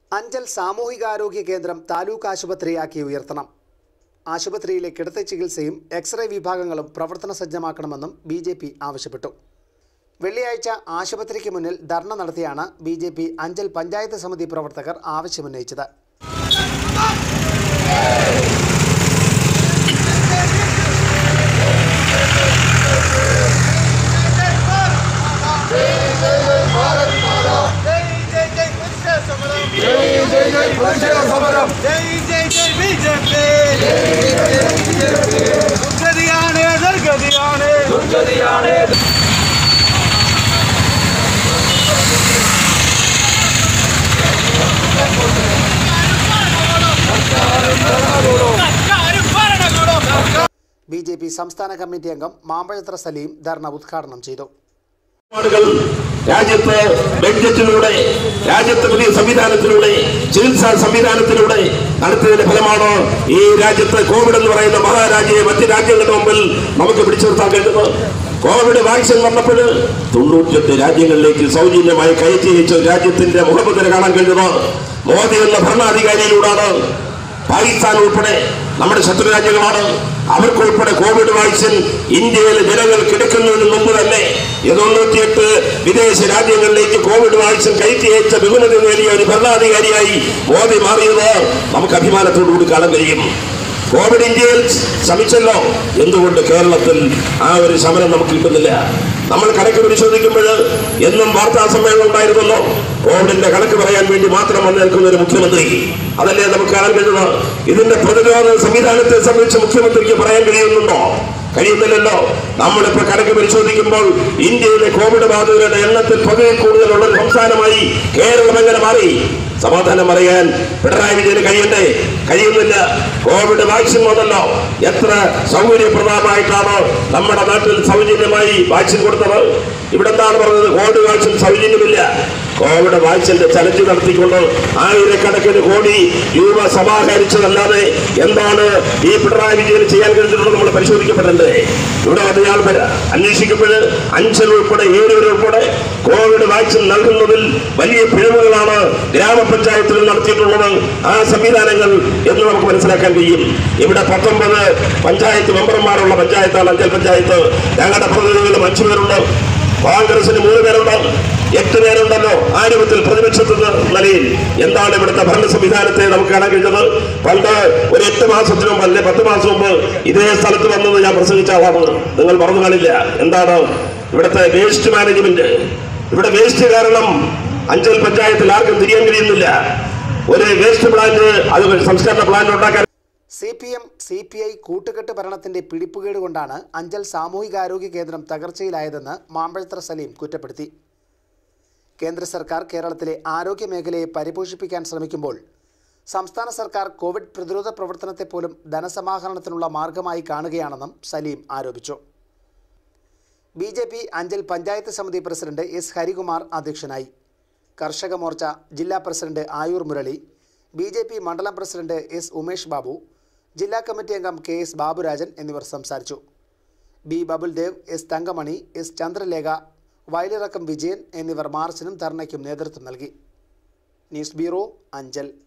അഞ്ചൽ സാമൂഹികാരോഗ്യ കേന്ദ്രം താലൂക്ക് ആശുപത്രിയാക്കി ഉയർത്തണം. ആശുപത്രിയിലെ കിടത്തി ചികിത്സയും എക്സ്റേ വിഭാഗങ്ങളും പ്രവർത്തന സജ്ജമാക്കണമെന്നും BJP ആവശ്യപ്പെട്ടു. വെള്ളിയാഴ്ച ആശുപത്രിക്ക് മുന്നിൽ ധർണ നടത്തിയാണ് BJP അഞ്ചൽ പഞ്ചായത്ത് സമിതി പ്രവർത്തകർ ആവശ്യമുന്നയിച്ചത്. BJP സംസ്ഥാന കമ്മിറ്റി അംഗം മാമ്പഴത്ര സലീം ധർണ ഉദ്ഘാടനം ചെയ്തു. രാജ്യത്ത് ബഡ്ജറ്റിലൂടെ രാജ്യത്ത് പുതിയ സംവിധാനത്തിലൂടെ ചികിത്സാ സംവിധാനത്തിലൂടെ നടത്തിയതിന്റെ ഫലമാണ് ഈ രാജ്യത്ത് കോവിഡ് എന്ന് പറയുന്ന മഹാരാജ്യയെ മറ്റ് രാജ്യങ്ങളുടെ മുമ്പിൽ നമുക്ക് പിടിച്ചു നിർത്താൻ കഴിയുന്നത്. കോവിഡ് വാക്സിൻ വന്നപ്പോൾ 98 രാജ്യങ്ങളിലേക്ക് സൗജന്യമായി കയറ്റി അയച്ച രാജ്യത്തിന്റെ മുഖമുദ്ര കാണാൻ കഴിയുന്നത് മോദി എന്ന ഭരണാധികാരിയിലൂടെയാണ്. പാകിസ്ഥാൻ ഉൾപ്പെടെ നമ്മുടെ ശത്രു രാജ്യങ്ങളാണ്. അവർക്കുൾപ്പെടെ കോവിഡ് വാക്സിൻ ഇന്ത്യയിലെ ജനങ്ങൾ കിടക്കുന്നതിന് മുമ്പ് തന്നെ 98 വിദേശ രാജ്യങ്ങളിലേക്ക് കോവിഡ് വാക്സിൻ കയറ്റി അയച്ച വിപുലത നേടിയ ഒരു ഭരണാധികാരിയായി മോദി മാറിയത് നമുക്ക് അഭിമാനത്തോടുകൂടി കാണാൻ കഴിയും. കോവിഡ് ഇന്ത്യയിൽ ശ്രമിച്ചല്ലോ, എന്തുകൊണ്ട് കേരളത്തിൽ ആ ഒരു ശമനം നമുക്ക് കിട്ടുന്നില്ല? നമ്മൾ കണക്ക് പരിശോധിക്കുമ്പോൾ എന്നും വാർത്താ സമ്മേളനം ഉണ്ടായിരുന്നല്ലോ. കോവിഡിന്റെ കണക്ക് പറയാൻ വേണ്ടി മാത്രം വന്നേൽക്കുന്ന ഒരു മുഖ്യമന്ത്രി, അതല്ലേ നമുക്ക് കാണാൻ കഴിയുന്നത്? ഇതിന്റെ പ്രതിരോധ സംവിധാനത്തെ സംബന്ധിച്ച് മുഖ്യമന്ത്രിക്ക് പറയാൻ കഴിയുന്നുണ്ടോ? കഴിയുന്നില്ലല്ലോ. നമ്മളിപ്പോ കണക്ക് പരിശോധിക്കുമ്പോൾ ഇന്ത്യയിലെ കോവിഡ് ബാധിതരുടെ എണ്ണത്തിൽ പകുതി കൂടുതലുള്ള ഒരു സംസ്ഥാനമായി കേരളം എങ്ങനെ മാറി? സമാധാനം അറിയാൻ പിണറായി വിജയന് കഴിയണ്ടേ? കഴിയുന്നില്ല. കോവിഡ് വാക്സിൻ വന്നല്ലോ. എത്ര സൗകര്യപ്രദമായിട്ടാണ് നമ്മുടെ നാട്ടിൽ സൗജന്യമായി വാക്സിൻ കൊടുത്തത്. ഇവിടെ എന്താണ് പറഞ്ഞത്? കോവിഡ് വാക്സിൻ സൗജന്യമില്ല. കോവിഡ് വാക്സിന്റെ ചലഞ്ച് നടത്തിക്കൊണ്ട് ആയിരക്കണക്കിന് കോടി രൂപ സമാഹരിച്ചതല്ലാതെ എന്താണ് ഈ പിണറായി വിജയന് ചെയ്യാൻ കഴിഞ്ഞിട്ടുള്ളത് നമ്മൾ പരിശോധിക്കപ്പെടണ്ടേ? ഇവിടെ വന്നയാൾ അന്വേഷിക്കുമ്പോൾ അഞ്ചൽ ഉൾപ്പെടെ ഏരൂർ ഉൾപ്പെടെ കോവിഡ് വാക്സിൻ നൽകുന്നതിൽ വലിയ പിഴവുകളാണ് ഗ്രാമപഞ്ചായത്തുകൾ നടത്തിയിട്ടുള്ളത്. ആ സംവിധാനങ്ങൾ എന്ന് നമുക്ക് മനസ്സിലാക്കാൻ കഴിയും. ഇവിടെ 19 പഞ്ചായത്ത് മെമ്പർമാരുള്ള പഞ്ചായത്താണ് അഞ്ചൽ പഞ്ചായത്ത്. ഞങ്ങളുടെ പ്രതിനിധികളും 5 പേരുണ്ട്. കോൺഗ്രസിന് 3 പേരുണ്ട്. 8 പേരുണ്ടല്ലോ ആ രൂപത്തിൽ പ്രതിപക്ഷത്തിന്റെ നിലയിൽ. എന്താണ് ഇവിടുത്തെ ഭരണ സംവിധാനത്തെ നമുക്ക് കാണാൻ കഴിഞ്ഞത്? പണ്ട് ഒരു 8 മാസത്തിനു മുമ്പ് അല്ലെ 10 മാസം മുമ്പ് ഇതേ സ്ഥലത്ത് വന്നത് ഞാൻ പ്രസംഗിച്ച ആളാണ്. നിങ്ങൾ മറന്നു കാണില്ല. എന്താണ് ഇവിടുത്തെ വേസ്റ്റ് മാനേജ്മെന്റ്? ഇവിടെ വേസ്റ്റ് കാരണം അഞ്ചൽ പഞ്ചായത്തിൽ ആർക്കും തിരിയാൻ കഴിയുന്നില്ല. ഒരു വേസ്റ്റ് പ്ലാന്റ്, അത് സംസ്കരണ പ്ലാന്റ് ഉണ്ടാക്കാൻ CPM CPI കൂട്ടുകെട്ട് ഭരണത്തിന്റെ പിടിപ്പുകേട് കൊണ്ടാണ് അഞ്ചൽ സാമൂഹികാരോഗ്യ കേന്ദ്രം തകർച്ചയിലായതെന്ന് മാമ്പഴത്ര സലീം കുറ്റപ്പെടുത്തി. കേന്ദ്ര സർക്കാർ കേരളത്തിലെ ആരോഗ്യ മേഖലയെ പരിപോഷിപ്പിക്കാൻ ശ്രമിക്കുമ്പോൾ സംസ്ഥാന സർക്കാർ കോവിഡ് പ്രതിരോധ പ്രവർത്തനത്തെ പോലും ധനസമാഹരണത്തിനുള്ള മാർഗമായി കാണുകയാണെന്നും സലീം ആരോപിച്ചു. BJP അഞ്ചൽ പഞ്ചായത്ത് സമിതി പ്രസിഡന്റ് S ഹരികുമാർ അധ്യക്ഷനായി. കർഷക മോർച്ച ജില്ലാ പ്രസിഡന്റ് ആയൂർ മുരളി, BJP മണ്ഡലം പ്രസിഡന്റ് S ഉമേഷ് ബാബു, ജില്ലാ കമ്മിറ്റി അംഗം KS ബാബുരാജൻ എന്നിവർ സംസാരിച്ചു. B Babuldev, S Thankamani, S ചന്ദ്രലേഖ, വയലിറക്കം വിജയൻ എന്നിവർ മാർച്ചിനും ധർണയ്ക്കും നേതൃത്വം നൽകി. News bureau, Anchal.